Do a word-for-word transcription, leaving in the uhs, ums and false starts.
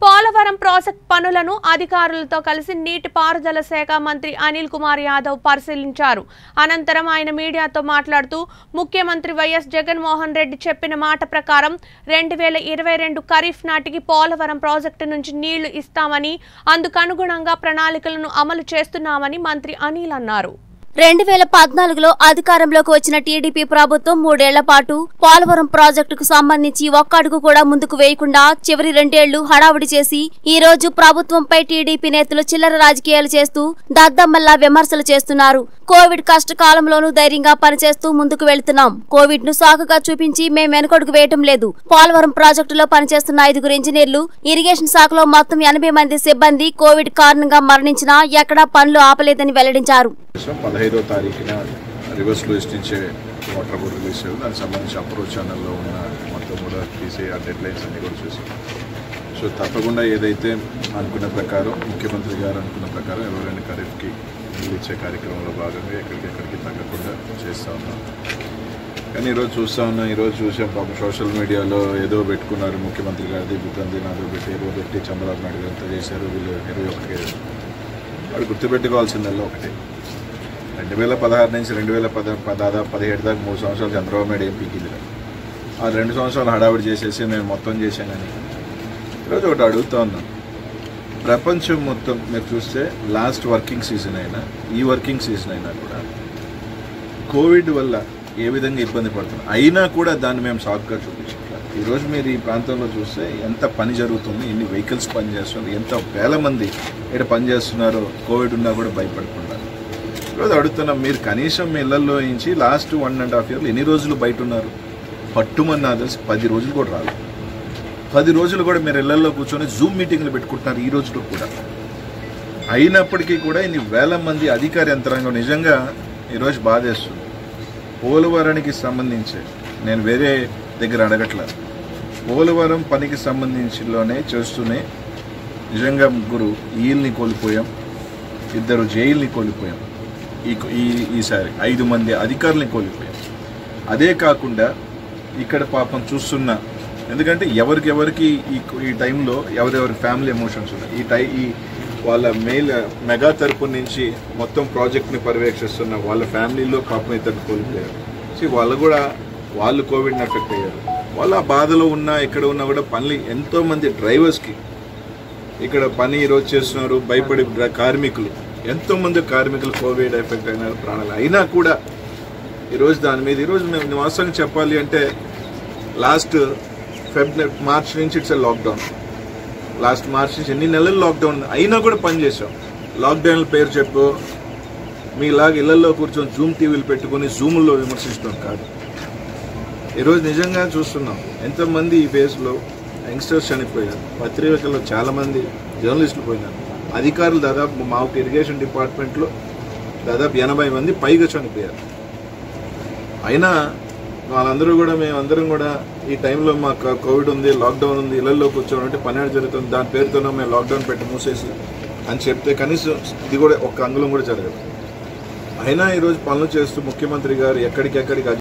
Polavaram project పనులను అధికారులతో కలిసి నీటిపారుదల శాఖ మంత్రి అనిల్ కుమార్ యాదవ్ పరిశీలించారు. అనంతరం ఆయన మీడియాతో మాట్లాడుతూ ముఖ్యమంత్రి వైఎస్ జగన్మోహన్ రెడ్డి చెప్పిన మాట ప్రకారం రెండు వేల ఇరవై రెండు ఖరీఫ్ నాటికి పోలవరం ప్రాజెక్టు నుంచి నీళ్లు ఇస్తామని, అందుకనుగుణంగా ప్రణాళికలను అమలు చేస్తున్నామని మంత్రి అనిల్ అన్నారు. రెండు వేల పద్నాలుగులో అధికారంలోకి వచ్చిన టీడీపీ ప్రభుత్వం మూడేళ్ల పాటు పోలవరం ప్రాజెక్టుకు సంబంధించి ఒక్క అడుగు కూడా ముందుకు వేయకుండా చివరి రెండేళ్లు హడావుడి చేసి ఈ రోజు ప్రభుత్వంపై టీడీపీ నేతలు చిల్లర రాజకీయాలు చేస్తూ దద్దమ్మల్లా విమర్శలు చేస్తున్నారు. కోవిడ్ కష్టకాలంలోనూ ధైర్యంగా పనిచేస్తూ ముందుకు వెళుతున్నాం. కోవిడ్ ను సాకుగా చూపించి మేం వెనుకడుగు వేయటం లేదు. పోలవరం ప్రాజెక్టులో పనిచేస్తున్న ఐదుగురు ఇంజనీర్లు, ఇరిగేషన్ శాఖలో మొత్తం ఎనభై మంది సిబ్బంది కోవిడ్ కారణంగా మరణించినా ఎక్కడా పనులు ఆపలేదని వెల్లడించారు. పదహైదో తారీఖున రివర్స్ లో ఇష్టించే వాటర్ బోర్డు రిలీజ్ అయ్యి దానికి సంబంధించి అప్రోచ్ ఛానల్లో ఉన్న మొత్తం కూడా తీసే ఆ డెడ్ లైన్స్ అన్ని కూడా చూసి సో తప్పకుండా ఏదైతే అనుకున్న ప్రకారం ముఖ్యమంత్రి గారు అనుకున్న ప్రకారం ఇరవై రెండు ఖరీఫ్కి నీళ్ళు ఇచ్చే కార్యక్రమంలో భాగంగా ఎక్కడికెక్కడికి తగ్గకుండా చేస్తూ ఉన్నాం. కానీ ఈరోజు చూస్తూ ఉన్నాం, ఈరోజు చూసాం పాపం సోషల్ మీడియాలో ఏదో పెట్టుకున్నారు, ముఖ్యమంత్రి గారిది బుద్ధంది నాదో పెట్టి ఏదో పెట్టి చంద్రబాబు నాయుడు గారితో చేశారు వీళ్ళు ఇరవై ఒకటి. వాడు గుర్తుపెట్టుకోవాల్సిందల్లా ఒకటే, రెండు వేల పదహారు నుంచి రెండు వేల పద దాదాపు పదిహేడు దాకా మూడు సంవత్సరాలు చంద్రబాబు నాయుడు ఏం పీకింది. ఆ రెండు సంవత్సరాలు హడావిడి చేసేసి మేము మొత్తం చేశానని ఈరోజు ఒకటి అడుగుతూ ఉన్నాం. ప్రపంచం మొత్తం మీరు చూస్తే లాస్ట్ వర్కింగ్ సీజన్ అయినా ఈ వర్కింగ్ సీజన్ అయినా కూడా కోవిడ్ వల్ల ఏ విధంగా ఇబ్బంది పడుతున్నాం, అయినా కూడా దాన్ని మేము సాకుగా చూపించట్లేదు. ఈరోజు మీరు ఈ ప్రాంతంలో చూస్తే ఎంత పని జరుగుతుంది, ఎన్ని వెహికల్స్ పనిచేస్తున్నారు, ఎంత వేల మంది ఇక్కడ పనిచేస్తున్నారో కోవిడ్ ఉన్నా కూడా భయపడుతున్నారు. ఈరోజు అడుగుతున్నాం, మీరు కనీసం మీ ఇళ్లలో నుంచి లాస్ట్ వన్ అండ్ హాఫ్ ఇయర్లు ఎన్ని రోజులు బయట ఉన్నారు? పట్టుమని నాకు తెలిసి పది రోజులు కూడా రాదు. పది రోజులు కూడా మీరు ఇళ్లలో కూర్చొని జూమ్ మీటింగ్లు పెట్టుకుంటున్నారు ఈ రోజులో కూడా. అయినప్పటికీ కూడా ఇన్ని వేల మంది అధికార యంత్రాంగం నిజంగా ఈరోజు బాధేస్తుంది. పోలవరానికి సంబంధించి నేను వేరే దగ్గర అడగట్లేదు, పోలవరం పనికి సంబంధించిలోనే చేస్తూనే నిజంగా ముగ్గురు ఈల్ని కోల్పోయాం, ఇద్దరు జైల్ని కోల్పోయాం, ఈ ఈసారి ఐదు మంది అధికారులని కోల్పోయాం. అదే కాకుండా ఇక్కడ పాపం చూస్తున్న, ఎందుకంటే ఎవరికి ఎవరికి ఈ ఈ టైంలో ఎవరెవరి ఫ్యామిలీ ఎమోషన్స్ ఉన్నాయి. ఈ టై ఈ వాళ్ళ మెయిల్ మెగా తరపు నుంచి మొత్తం ప్రాజెక్ట్ని పర్యవేక్షిస్తున్న వాళ్ళ ఫ్యామిలీలో పాపం ఇద్దరు కోల్పోయారు. సో వాళ్ళు కూడా వాళ్ళు కోవిడ్ని ఎఫెక్ట్ అయ్యారు. వాళ్ళ బాధలో ఉన్నా ఎక్కడ ఉన్నా కూడా పనులు ఎంతోమంది డ్రైవర్స్కి ఇక్కడ పని ఈరోజు చేస్తున్నారు, భయపడి కార్మికులు ఎంతోమంది కార్మికులు కోవిడ్ ఎఫెక్ట్ అయినారు, ప్రాణాలు అయినా కూడా ఈరోజు దాని మీద ఈరోజు మేము వాస్తవంగా చెప్పాలి అంటే లాస్ట్ ఫెబ్ మార్చ్ నుంచి ఇట్స్ లాక్డౌన్. లాస్ట్ మార్చ్ నుంచి ఎన్ని నెలలు లాక్డౌన్ అయినా కూడా పనిచేసాం. లాక్డౌన్ పేరు చెప్పు మీలాగా ఇళ్లలో కూర్చొని జూమ్ టీవీలు పెట్టుకుని జూముల్లో విమర్శించడం కాదు. ఈరోజు నిజంగా చూస్తున్నాం ఎంతమంది ఈ ఫేజ్లో యంగ్స్టర్స్ చనిపోయారు, పత్రికల్లో చాలామంది జర్నలిస్టులు పోయినారు, అధికారులు దాదాపు మా ఇరిగేషన్ డిపార్ట్మెంట్లో దాదాపు ఎనభై మంది పైగా చనిపోయారు. అయినా వాళ్ళందరూ కూడా మేమందరం కూడా ఈ టైంలో మాకు కోవిడ్ ఉంది, లాక్డౌన్ ఉంది, ఇళ్లలో కూర్చోవాలంటే పని జరుగుతుంది, దాని పేరుతోనే మేము లాక్డౌన్ పెట్టి మూసేసి అని చెప్తే కనీసం ఇది కూడా ఒక్క అంగుళం కూడా జరగదు. అయినా ఈరోజు పనులు చేస్తూ ముఖ్యమంత్రి గారు ఎక్కడికెక్కడికి